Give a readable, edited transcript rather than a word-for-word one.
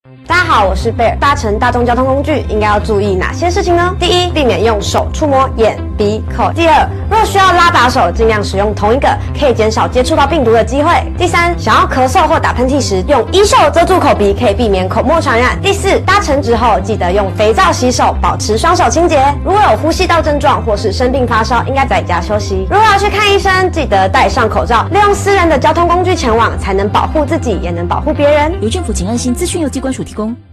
大家好，我是贝尔。搭乘大众交通工具应该要注意哪些事情呢？第一，避免用手触摸眼、鼻、口。第二，若需要拉把手，尽量使用同一个，可以减少接触到病毒的机会。第三，想要咳嗽或打喷嚏时，用衣袖遮住口鼻，可以避免口沫传染。第四，搭乘之后记得用肥皂洗手，保持双手清洁。如果有呼吸道症状或是生病发烧，应该在家休息。如果要去看医生，记得戴上口罩，利用私人的交通工具前往，才能保护自己，也能保护别人。 由政府请安心资讯由机关署提供。